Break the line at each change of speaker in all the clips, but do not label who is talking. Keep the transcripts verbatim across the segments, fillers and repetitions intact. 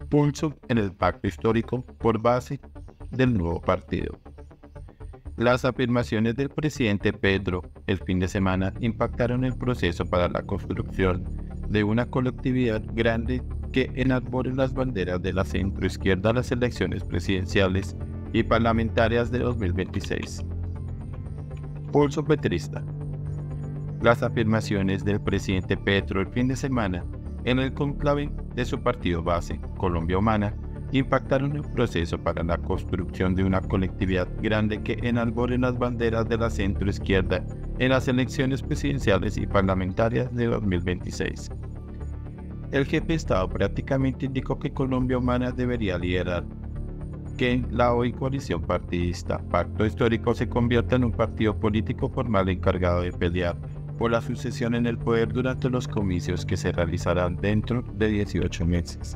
Pulso en el pacto histórico por base del nuevo partido. Las afirmaciones del presidente Petro el fin de semana impactaron el proceso para la construcción de una colectividad grande que enarbore las banderas de la centroizquierda a las elecciones presidenciales y parlamentarias de dos mil veintiséis. Pulso petrista. Las afirmaciones del presidente Petro el fin de semana en el conclave de su partido base, Colombia Humana, impactaron el proceso para la construcción de una colectividad grande que enarbore las banderas de la centroizquierda en las elecciones presidenciales y parlamentarias de dos mil veintiséis. El jefe de Estado prácticamente indicó que Colombia Humana debería liderar que la hoy coalición partidista Pacto Histórico se convierta en un partido político formal encargado de pelear por la sucesión en el poder durante los comicios que se realizarán dentro de dieciocho meses.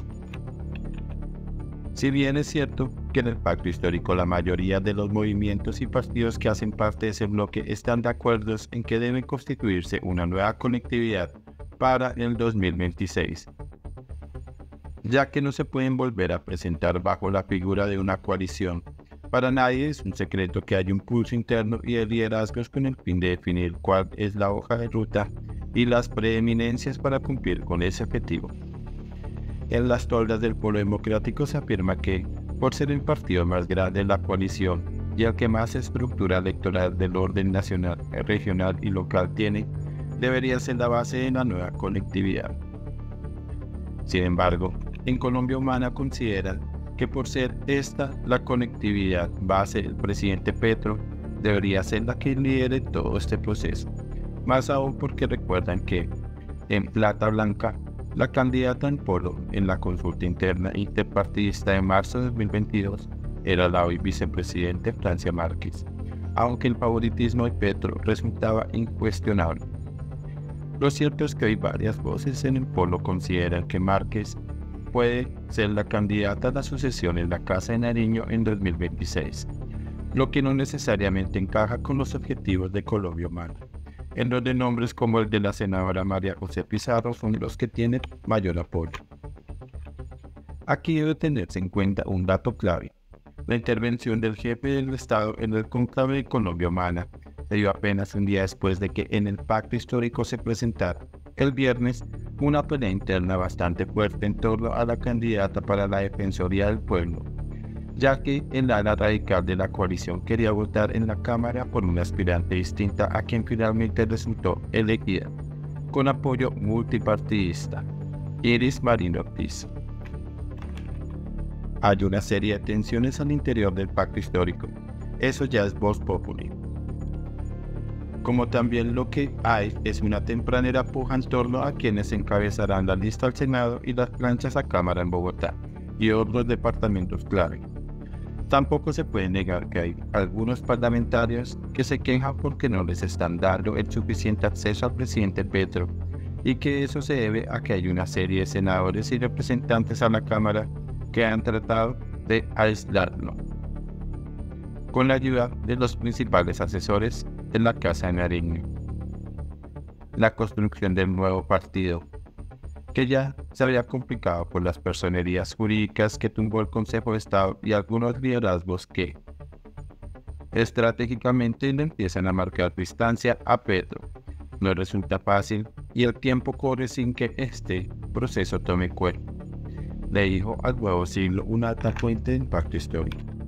Si bien es cierto que en el pacto histórico la mayoría de los movimientos y partidos que hacen parte de ese bloque están de acuerdo en que debe constituirse una nueva colectividad para el dos mil veintiséis, ya que no se pueden volver a presentar bajo la figura de una coalición. Para nadie es un secreto que hay un pulso interno y de liderazgos con el fin de definir cuál es la hoja de ruta y las preeminencias para cumplir con ese objetivo. En las toldas del Polo Democrático se afirma que, por ser el partido más grande de la coalición y el que más estructura electoral del orden nacional, regional y local tiene, debería ser la base de la nueva colectividad. Sin embargo, en Colombia Humana consideran que por ser esta la conectividad base del presidente Petro, debería ser la que lidere todo este proceso. Más aún porque recuerdan que, en Plata Blanca, la candidata en polo en la consulta interna interpartidista de marzo de dos mil veintidós era la hoy vicepresidente Francia Márquez, aunque el favoritismo de Petro resultaba incuestionable. Lo cierto es que hay varias voces en el polo consideran que Márquez puede ser la candidata a la sucesión en la Casa de Nariño en dos mil veintiséis, lo que no necesariamente encaja con los objetivos de Colombia Humana, en donde nombres como el de la senadora María José Pizarro son los que tienen mayor apoyo. Aquí debe tenerse en cuenta un dato clave. La intervención del jefe del Estado en el conclave de Colombia Humana se dio apenas un día después de que en el pacto histórico se presentara el viernes una pelea interna bastante fuerte en torno a la candidata para la Defensoría del Pueblo, ya que el ala radical de la coalición quería votar en la Cámara por una aspirante distinta a quien finalmente resultó elegida, con apoyo multipartidista, Iris Marín Ortiz. Hay una serie de tensiones al interior del pacto histórico, eso ya es vox populi. Como también lo que hay es una tempranera puja en torno a quienes encabezarán la lista al Senado y las planchas a Cámara en Bogotá y otros departamentos clave. Tampoco se puede negar que hay algunos parlamentarios que se quejan porque no les están dando el suficiente acceso al presidente Petro y que eso se debe a que hay una serie de senadores y representantes a la Cámara que han tratado de aislarlo, con la ayuda de los principales asesores de la Casa de Nariño. La construcción del nuevo partido, que ya se había complicado por las personerías jurídicas que tumbó el Consejo de Estado y algunos liderazgos que estratégicamente le empiezan a marcar distancia a Petro, no resulta fácil y el tiempo corre sin que este proceso tome cuerpo, le dijo al Nuevo Siglo una alta fuente del pacto histórico.